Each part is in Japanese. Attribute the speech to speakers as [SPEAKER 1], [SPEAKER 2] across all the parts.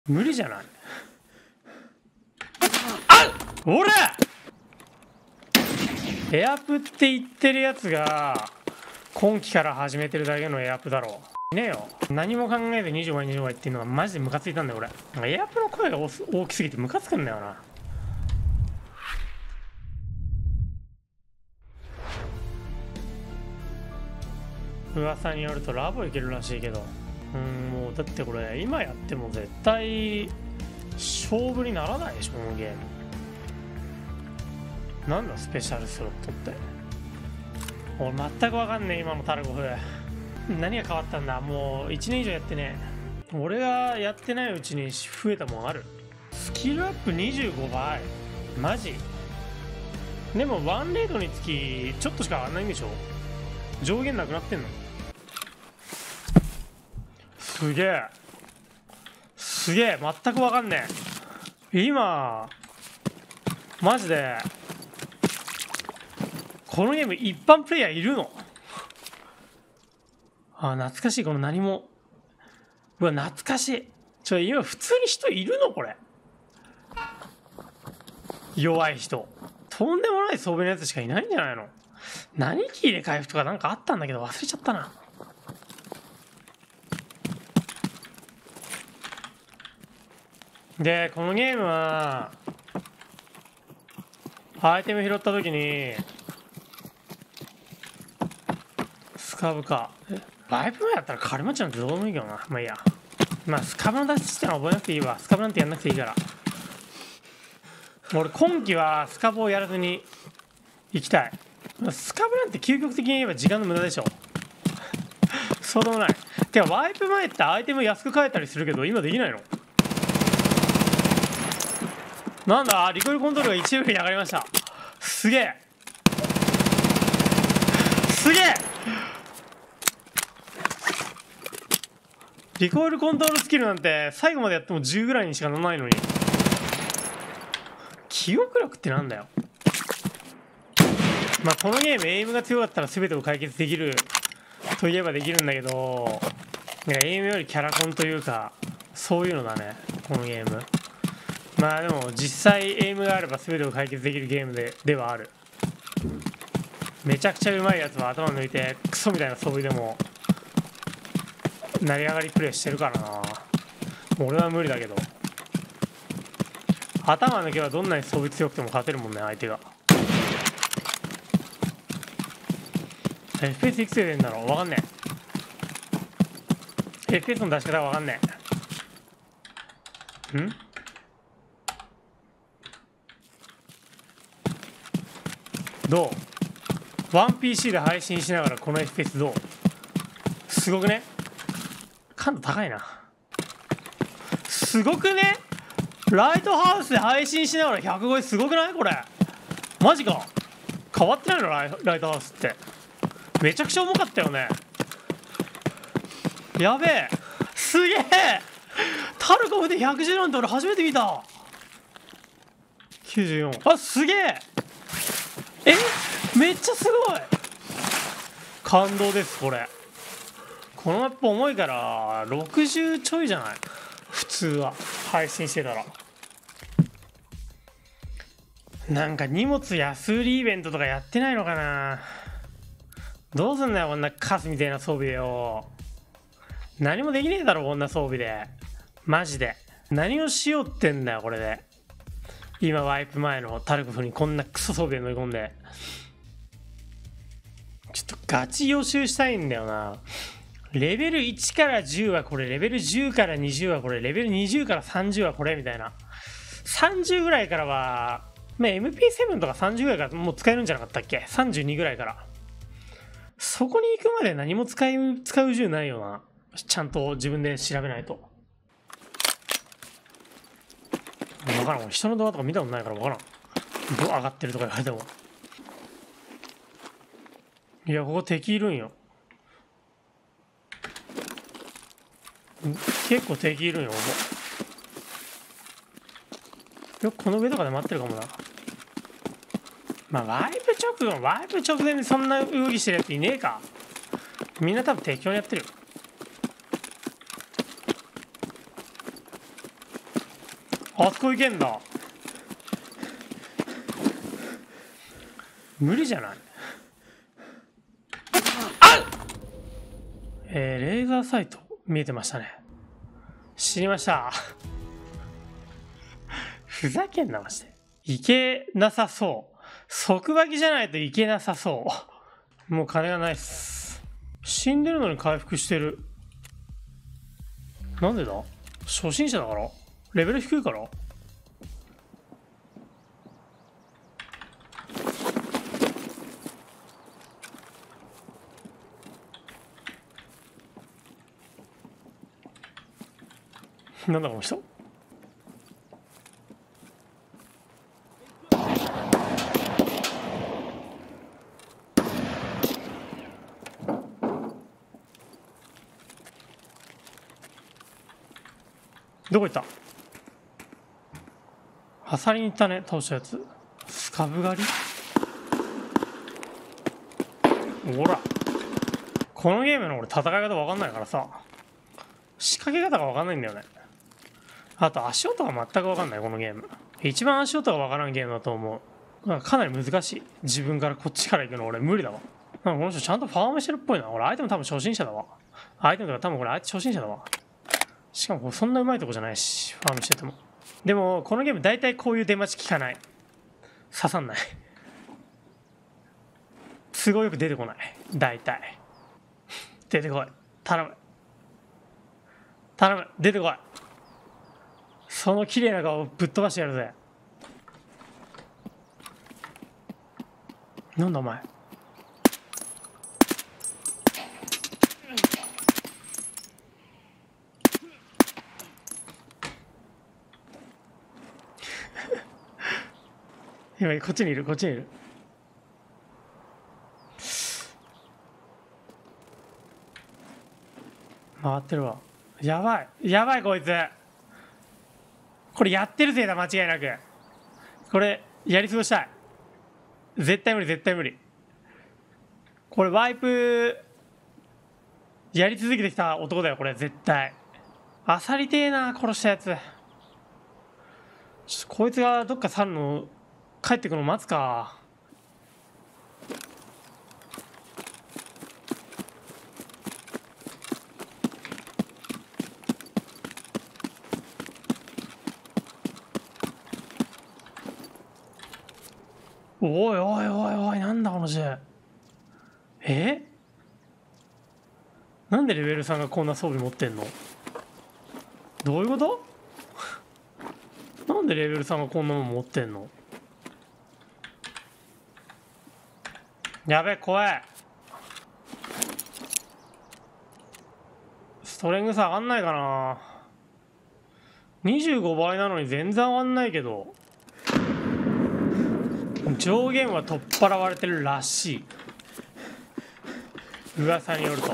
[SPEAKER 1] 無理じゃない？あっおらエアプって言ってるやつが今期から始めてるだけのエアプだろう。いねえよ。何も考えて20倍20倍っていうのがマジでムカついたんだよ俺。なんかエアプの声が大きすぎてムカつくんだよな。噂によるとラボいけるらしいけど、もうだってこれ今やっても絶対勝負にならないでしょこのゲーム。なんだスペシャルスロットって。俺全く分かんねえ今のタルコフ。何が変わったんだ。もう1年以上やってねえ。俺がやってないうちに増えたもんある。スキルアップ25倍マジ。でもワンレードにつきちょっとしか上がんないんでしょ。上限なくなってんの。すげえすげえ全く分かんねえ今マジで。このゲーム一般プレイヤーいるの？あ、懐かしいこの何も。うわ懐かしい。今普通に人いるのこれ。弱い人とんでもない装備のやつしかいないんじゃないの。何キーで回復とかなんかあったんだけど忘れちゃったな。でこのゲームはアイテム拾った時にスカブかワイプ前だったらカルマチなんてどうでもいいけどな。まあいいや。まあスカブの出ししての覚えなくていいわ。スカブなんてやんなくていいから。俺今期はスカブをやらずに行きたい。スカブなんて究極的に言えば時間の無駄でしょ。そうでもない。てかワイプ前ってアイテム安く買えたりするけど今できないの？なんだリコイルコントロールが1レベルに上がりました。すげえすげえ。リコイルコントロールスキルなんて最後までやっても10ぐらいにしかならないのに。記憶力ってなんだよ。まあこのゲームエイムが強かったら全てを解決できるといえばできるんだけど、エイムよりキャラコンというかそういうのだねこのゲーム。まあでも実際エイムがあれば全てを解決できるゲームではある。めちゃくちゃうまいやつは頭抜いてクソみたいな装備でも成り上がりプレイしてるからな。俺は無理だけど頭抜けばどんなに装備強くても勝てるもんね相手が。FPS いくつで出るんだろう分かんねえ。 FPS の出し方が分かんねえ。どう 1PC で配信しながらこの FPS どう？すごくね？感度高いな。すごくね？ライトハウスで配信しながら100超えすごくない？これマジか。変わってないのライトハウスって。めちゃくちゃ重かったよね。やべえすげえタルコフで110なんて俺初めて見た。94。あすげえめっちゃすごい感動です。これこのマップ重いから60ちょいじゃない普通は配信してたら。なんか荷物安売りイベントとかやってないのかな。どうすんだよこんなカスみたいな装備でよ。何もできねえだろこんな装備で。マジで何をしようってんだよこれで。今ワイプ前のタルコフにこんなクソ装備で乗り込んでちょっとガチ予習したいんだよな。レベル1から10はこれ、レベル10から20はこれ、レベル20から30はこれみたいな。30ぐらいからは、まあ、MP7 とか30ぐらいからもう使えるんじゃなかったっけ。32ぐらいからそこに行くまで何も使う銃ないよな。ちゃんと自分で調べないと分からん。人の動画とか見たことないから分からん。どう上がってるとか言われても。いやここ敵いるんよ。結構敵いるんよここ。よくこの上とかで待ってるかもな。まあワイプ直前にそんな動きしてるやついねえか。みんな多分適当にやってるよ。 あそこ行けんだ。無理じゃない。レーザーサイト見えてましたね。知りました。ふざけんな、まして。いけなさそう。即履きじゃないといけなさそう。もう金がないっす。死んでるのに回復してる。なんでだ？初心者だから？レベル低いから？なんだこの人。どこ行った？ハサリに行ったね、倒したやつ。スカブ狩り？ほら。このゲームの俺戦い方わかんないからさ。仕掛け方がわかんないんだよね。あと足音が全くわかんない、このゲーム。一番足音がわからんゲームだと思う。なんかかなり難しい。自分からこっちから行くの俺無理だわ。なんかこの人ちゃんとファームしてるっぽいな。俺アイテム多分初心者だわ。アイテムとか多分これあいつ初心者だわ。しかもそんなうまいとこじゃないし、ファームしてても。でもこのゲーム大体こういう出待ち効かない。刺さんない。都合よく出てこない。大体。出てこい。頼む。頼む。出てこい。その綺麗な顔をぶっ飛ばしてやるぜ。なんだお前。今こっちにいる、こっちにいる。回ってるわ。やばい、やばいこいつ。これやってるぜだ、間違いなく。これやり過ごしたい。絶対無理、絶対無理。これワイプやり続けてきた男だよ、これ絶対。あさりてえな、殺したやつ。こいつがどっか去るの帰ってくの待つか。おいおいおいおい、なんだこの字。なんでレベル3がこんな装備持ってんの？どういうこと？なんでレベル3がこんなもん持ってんの？やべえ、怖い。ストレングス上がんないかな。25倍なのに全然上がんないけど、上限は取っ払われてるらしい、噂によると。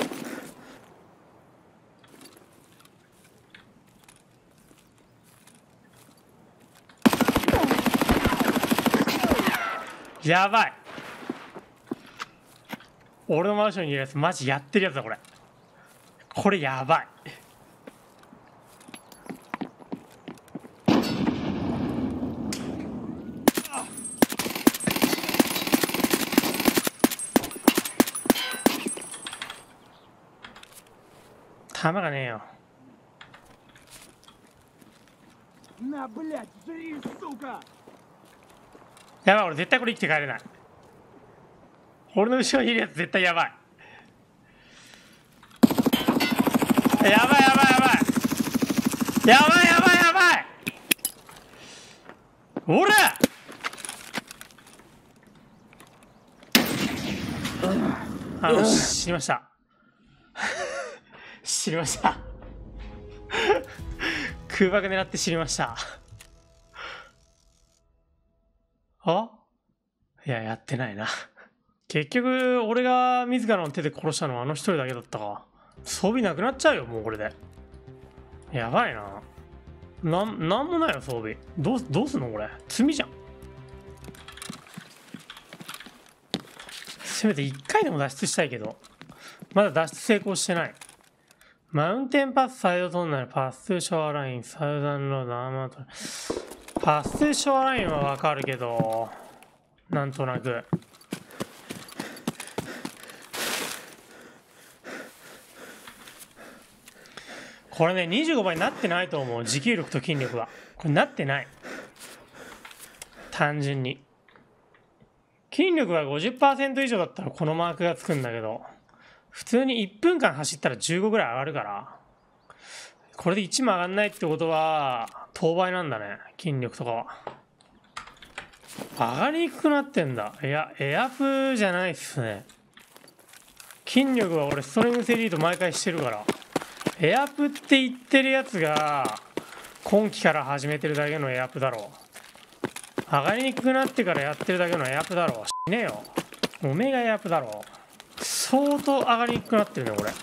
[SPEAKER 1] やばい。俺のマンションにいるやつマジやってるやつだ、これ。これやばい。弾がねえよ。やばい、俺絶対これ生きて帰れない。俺の後ろにいるやつ絶対やばい。やばいやばいやばいやばいやばいやばい。おら死にました死にました空爆狙って死にました。あ、いや、やってないな。結局俺が自らの手で殺したのはあの一人だけだったか。装備なくなっちゃうよ、もうこれで。やばいな。なんもないよ、装備。どうすんのこれ。罪じゃん。せめて1回でも脱出したいけど、まだ脱出成功してない。 マウンテンパスサイドトンネル、パストゥーショアライン、サウザンロード、アーマート。パストゥーショアラインはわかるけど、なんとなく。これね、25倍になってないと思う。持久力と筋力は。これなってない。単純に。筋力が 50% 以上だったらこのマークがつくんだけど、普通に1分間走ったら15ぐらい上がるから、これで1も上がんないってことは、当倍なんだね。筋力とかは。上がりにくくなってんだ。いや、エアプじゃないっすね。筋力は俺ストレングスエリート毎回してるから。エアプって言ってるやつが今期から始めてるだけのエアプだろう。上がりにくくなってからやってるだけのエアプだろう。しねえよ。オメガエアプだろう。相当上がりにくくなってるねこれ。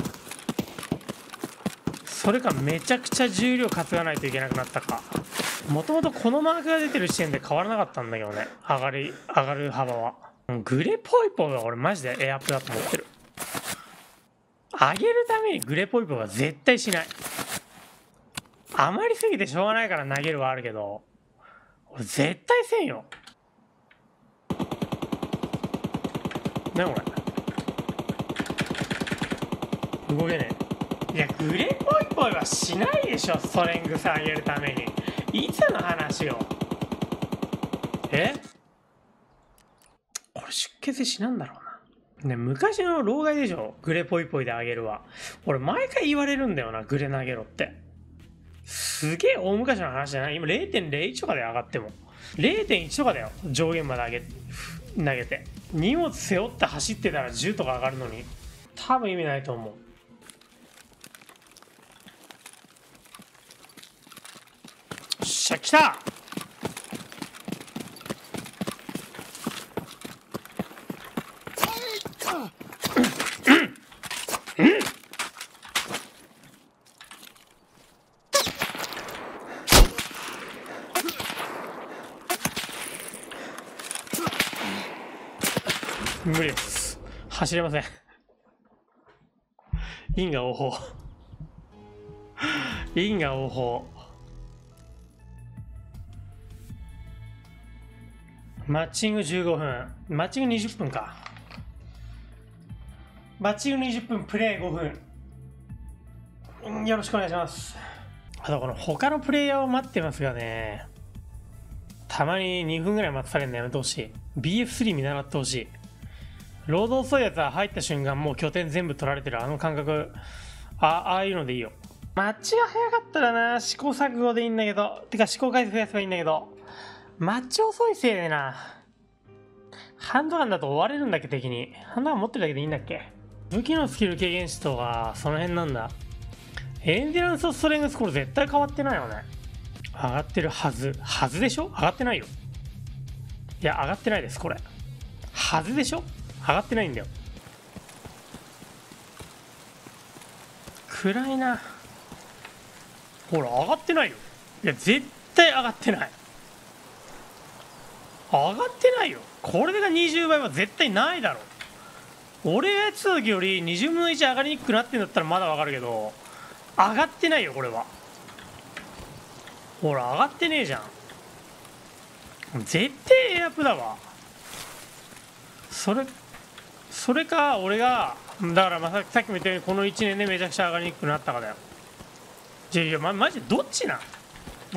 [SPEAKER 1] それかめちゃくちゃ重量担がないといけなくなったか。もともとこのマークが出てる時点で変わらなかったんだけどね、上がる幅は。グレポイポが俺マジでエアプだと思ってる。上げるためにグレポイポは絶対しない。余りすぎてしょうがないから投げるはあるけど、俺絶対せんよ。なにこれ、動けねえ。いやグレポイポイはしないでしょ、ストレングス上げるために。いつの話よ。これ出血死なんだろうな。ね、昔の老害でしょ、グレポイポイで上げるわ。俺毎回言われるんだよな、グレ投げろって。すげえ大昔の話じゃない。今 0.01 とかで上がっても 0.1 とかだよ、上限まで投げて。荷物背負って走ってたら10とか上がるのに多分意味ないと思う。よっしゃ来た。無理です。走れません。因果応報。因果応報。マッチング15分。マッチング20分か。マッチング20分、プレイ5分。よろしくお願いします。あとこの他のプレイヤーを待ってますがね、たまに2分ぐらい待たされるのやめてほしい。BF3 見習ってほしい。ロード遅いやつは入った瞬間もう拠点全部取られてるあの感覚、ああいうのでいいよ。マッチが早かったらな、試行錯誤でいいんだけど、てか試行回数増やせばいいんだけど、マッチ遅いせいでな、ハンドガンだと追われるんだっけ敵に。ハンドガン持ってるだけでいいんだっけ。武器のスキル軽減値とかその辺なんだ。エンディランスとストレングスこれ絶対変わってないよね。上がってるはず。はずでしょ。上がってないよ。いや上がってないですこれ。はずでしょ。上がってないんだよ。暗いな。ほら上がってないよ。いや絶対上がってない。上がってないよ。これが20倍は絶対ないだろ。俺がやってた時より20分の1上がりにくくなってんだったらまだわかるけど、上がってないよこれは。ほら上がってねえじゃん。絶対エアプだわ。それか俺がだからさっきも言ったようにこの1年でめちゃくちゃ上がりにくくなったかだよ。いやマジでどっちなん。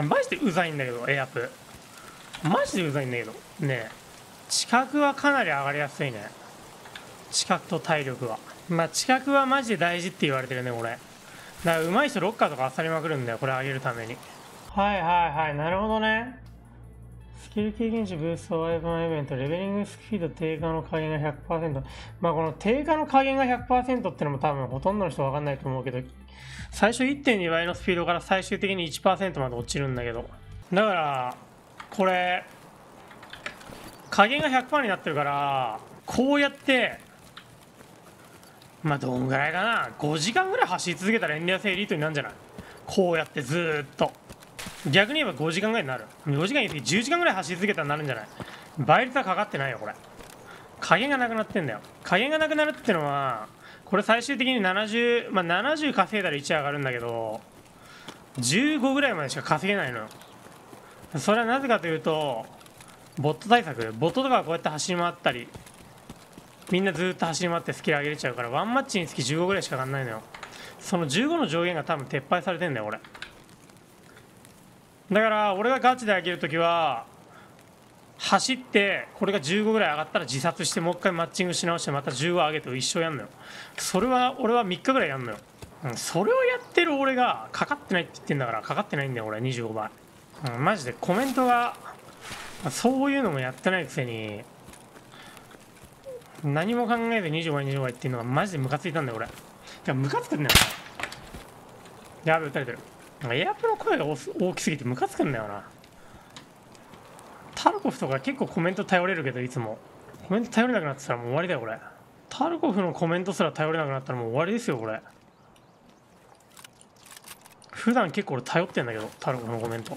[SPEAKER 1] マジでうざいんだけどエアプ。マジでうざいんだけどね。知覚はかなり上がりやすいね。知覚と体力は。まあ知覚はマジで大事って言われてるねこれ。だから上手い人ロッカーとか漁りまくるんだよこれ上げるために。はいはいはい、なるほどね。スキル経験値ブーストワイプのイベント、レベリングスピード低下の加減が 100%。まあこの低下の加減が 100% ってのも多分ほとんどの人分かんないと思うけど、最初 1.2 倍のスピードから最終的に 1% まで落ちるんだけど、だからこれ加減が 100% になってるから、こうやってまあどんぐらいかな、5時間ぐらい走り続けたらエンディアスエリートになるんじゃない。こうやってずーっと。逆に言えば5時間ぐらいになる。5時間言い過ぎ、10時間ぐらい走り続けたらなるんじゃない。倍率はかかってないよこれ。加減がなくなってんだよ。加減がなくなるってのはこれ最終的に70、まあ、70稼いだら1上がるんだけど、15ぐらいまでしか稼げないのよ。それはなぜかというと、ボット対策。ボットとかはこうやって走り回ったり、みんなずっと走り回ってスキル上げれちゃうから、ワンマッチにつき15ぐらいしか上がんないのよ。その15の上限が多分撤廃されてんだよ、俺。だから俺がガチで上げるときは、走ってこれが15ぐらい上がったら自殺してもう一回マッチングし直してまた15上げて一生やんのよ。それは俺は3日ぐらいやんのよ。それをやってる俺がかかってないって言ってんだから、かかってないんだよ俺25倍。マジでコメントがそういうのもやってないくせに何も考えて25倍25倍っていうのがマジでムカついたんだよ俺。いやムカつくんだよな。やべ撃たれてる。エアプの声が大きすぎてムカつくんだよな。タルコフとか結構コメント頼れるけど、いつもコメント頼れなくなってたらもう終わりだよ俺。タルコフのコメントすら頼れなくなったらもう終わりですよこれ。普段結構俺頼ってんだけど、タルコフのコメント。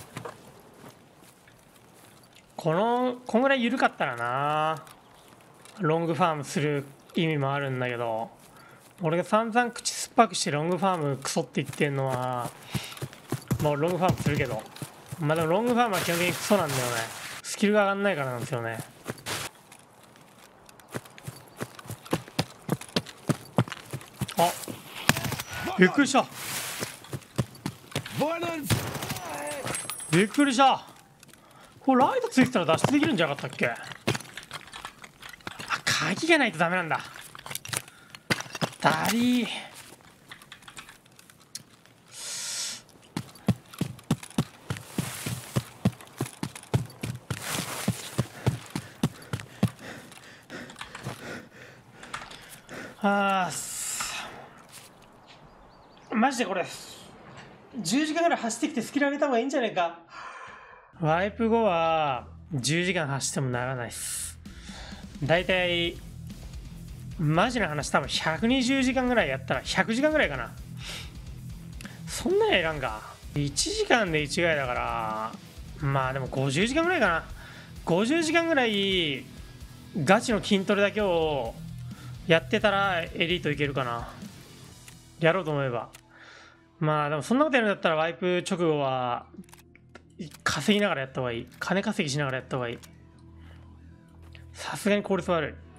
[SPEAKER 1] こんぐらい緩かったらな、ロングファームする意味もあるんだけど、俺が散々口酸っぱくしてロングファームクソって言ってんのは、もうロングファームするけど、まあでもロングファームは基本的にクソなんだよね。スキルが上がんないからなんですよね。あ、びっくりした。びっくりした。これライトついてたら脱出できるんじゃなかったっけ。あ、鍵がないとダメなんだ。ダリー。マジでこれ10時間ぐらい走ってきてスキル上げた方がいいんじゃないか。ワイプ後は10時間走ってもならないっす。だいたいマジな話多分120時間ぐらいやったら100時間ぐらいかな。そんなにはいらんか。1時間で1回だから、まあでも50時間ぐらいかな。50時間ぐらいガチの筋トレだけをやってたらエリートいけるかな。やろうと思えば。まあでもそんなことやるんだったらワイプ直後は稼ぎながらやった方がいい。金稼ぎしながらやった方がいい。さすがに効率悪い。